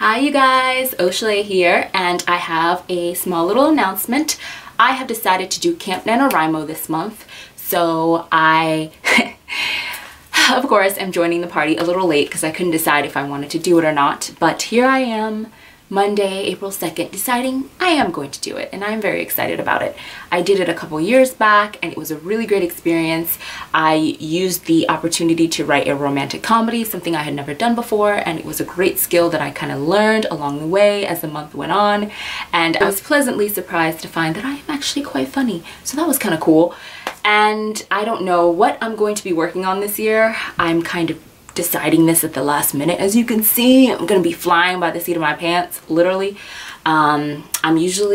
Hi you guys, OhSheReads here, and I have a small little announcement. I have decided to do Camp NaNoWriMo this month, so I, of course, am joining the party a little late because I couldn't decide if I wanted to do it or not, but here I am, Monday, April 2nd, deciding I am going to do it, and I'm very excited about it. I did it a couple years back, and it was a really great experience. I used the opportunity to write a romantic comedy, something I had never done before, and it was a great skill that I kind of learned along the way as the month went on, and I was pleasantly surprised to find that I am actually quite funny, so that was kind of cool. And I don't know what I'm going to be working on this year. I'm kind of deciding this at the last minute. As you can see, I'm gonna be flying by the seat of my pants, literally. I am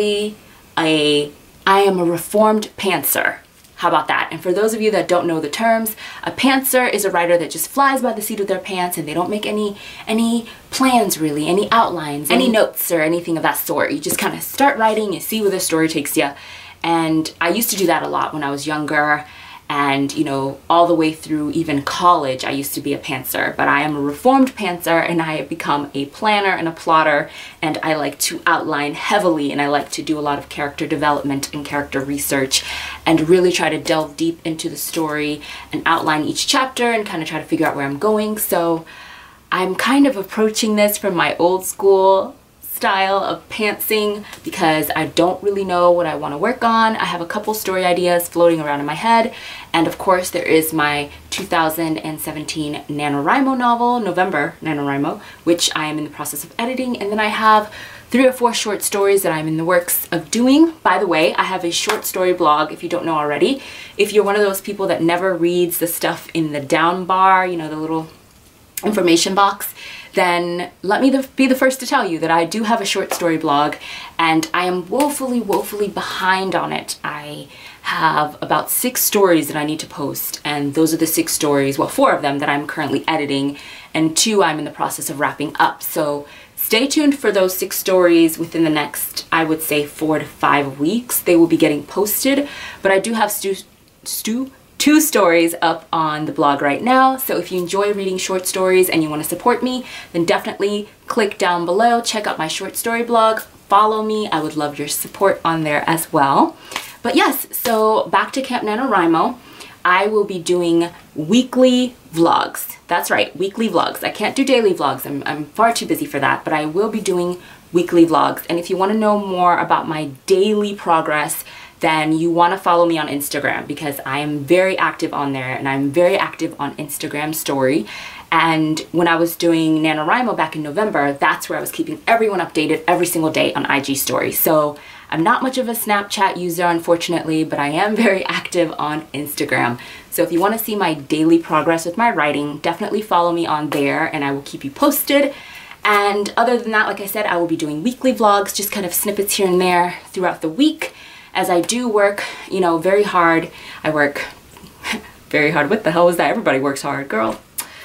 a reformed pantser. How about that? And for those of you that don't know the terms, a pantser is a writer that just flies by the seat of their pants and they don't make any plans really, any outlines, any notes or anything of that sort. You just kind of start writing, you see where the story takes you. And I used to do that a lot when I was younger. And, you know, all the way through even college, I used to be a pantser, but I am a reformed pantser and I have become a planner and a plotter, and I like to outline heavily, and I like to do a lot of character development and character research and really try to delve deep into the story and outline each chapter and kind of try to figure out where I'm going. So I'm kind of approaching this from my old school style of pantsing because I don't really know what I want to work on. I have a couple story ideas floating around in my head, and of course there is my 2017 NaNoWriMo novel, November NaNoWriMo, which I am in the process of editing, and then I have 3 or 4 short stories that I'm in the works of doing. By the way, I have a short story blog if you don't know already. If you're one of those people that never reads the stuff in the down bar, you know, the little information box, then let me be the first to tell you that I do have a short story blog, and I am woefully behind on it. I have about 6 stories that I need to post, and those are the 6 stories, well, 4 of them that I'm currently editing, and 2 I'm in the process of wrapping up. So stay tuned for those 6 stories within the next, I would say, 4 to 5 weeks. They will be getting posted, but I do have 2 stories up on the blog right now. So if you enjoy reading short stories and you want to support me, then definitely click down below, check out my short story blog, follow me. I would love your support on there as well. But yes, so back to Camp NaNoWriMo. I will be doing weekly vlogs. That's right, weekly vlogs. I can't do daily vlogs. I'm far too busy for that, but I will be doing weekly vlogs. And if you want to know more about my daily progress, then you want to follow me on Instagram, because I am very active on there, and I'm very active on Instagram story. And when I was doing NaNoWriMo back in November, that's where I was keeping everyone updated every single day on IG story. So I'm not much of a Snapchat user, unfortunately, but I am very active on Instagram. So if you want to see my daily progress with my writing, definitely follow me on there and I will keep you posted. And other than that, like I said, I will be doing weekly vlogs, just kind of snippets here and there throughout the week. As I do work, you know, very hard. I work very hard. What the hell was that? Everybody works hard, girl.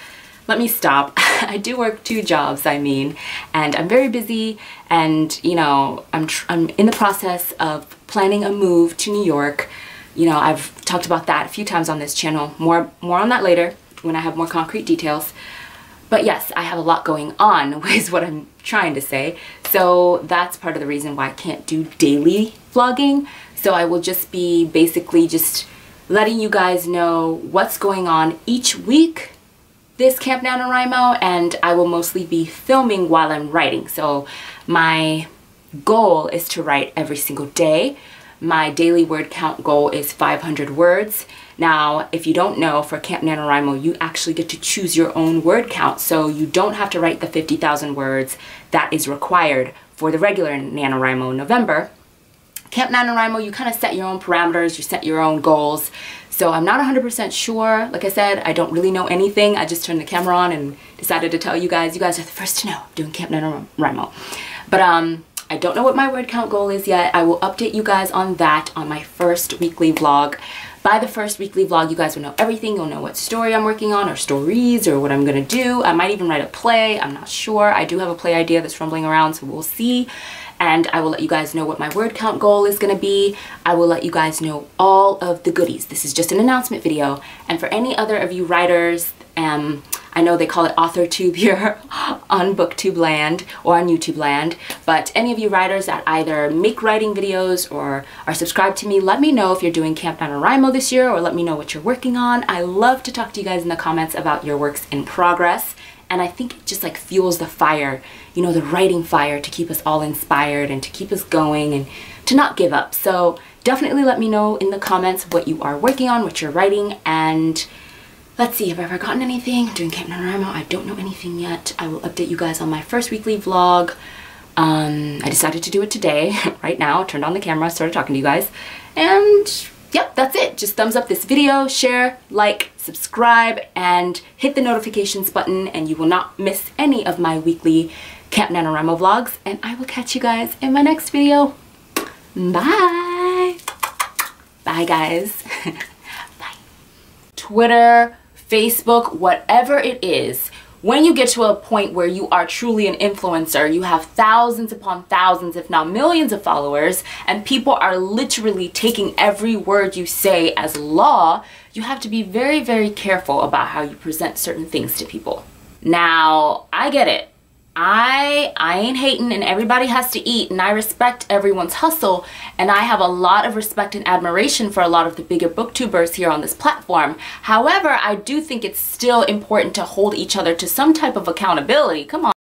Let me stop. I do work 2 jobs, I mean, and I'm very busy, and, you know, I'm in the process of planning a move to New York. You know, I've talked about that a few times on this channel. More on that later when I have more concrete details. But yes, I have a lot going on, is what I'm trying to say. So that's part of the reason why I can't do daily vlogging. So I will just be basically just letting you guys know what's going on each week this Camp NaNoWriMo, and I will mostly be filming while I'm writing. So my goal is to write every single day. My daily word count goal is 500 words. Now, if you don't know, for Camp NaNoWriMo, you actually get to choose your own word count. So you don't have to write the 50,000 words that is required for the regular NaNoWriMo November. Camp NaNoWriMo, you kind of set your own parameters, you set your own goals. So I'm not 100% sure. Like I said, I don't really know anything. I just turned the camera on and decided to tell you guys. You guys are the first to know I'm doing Camp NaNoWriMo. But I don't know what my word count goal is yet. I will update you guys on that on my first weekly vlog. By the first weekly vlog, you guys will know everything. You'll know what story I'm working on, or stories, or what I'm gonna do. I might even write a play. I'm not sure. I do have a play idea that's rumbling around, so we'll see. And I will let you guys know what my word count goal is gonna be. I will let you guys know all of the goodies. This is just an announcement video. And for any other of you writers, I I know they call it AuthorTube here on BookTube land or on YouTube land, but any of you writers that either make writing videos or are subscribed to me, let me know if you're doing Camp NaNoWriMo this year, or let me know what you're working on. I love to talk to you guys in the comments about your works in progress, and I think it just like fuels the fire, you know, the writing fire, to keep us all inspired and to keep us going and to not give up. So definitely let me know in the comments what you are working on, what you're writing, and let's see, have I forgotten anything? I'm doing Camp NaNoWriMo, I don't know anything yet. I will update you guys on my first weekly vlog. I decided to do it today, right now. Turned on the camera, started talking to you guys, and yep, that's it. Just thumbs up this video, share, like, subscribe, and hit the notifications button, and you will not miss any of my weekly Camp NaNoWriMo vlogs, and I will catch you guys in my next video. Bye! Bye, guys. Bye. Twitter, Facebook, whatever it is, when you get to a point where you are truly an influencer, you have thousands upon thousands, if not millions of followers, and people are literally taking every word you say as law, you have to be very, very careful about how you present certain things to people. Now, I get it. I ain't hating, and everybody has to eat, and I respect everyone's hustle, and I have a lot of respect and admiration for a lot of the bigger booktubers here on this platform. However, I do think it's still important to hold each other to some type of accountability. Come on.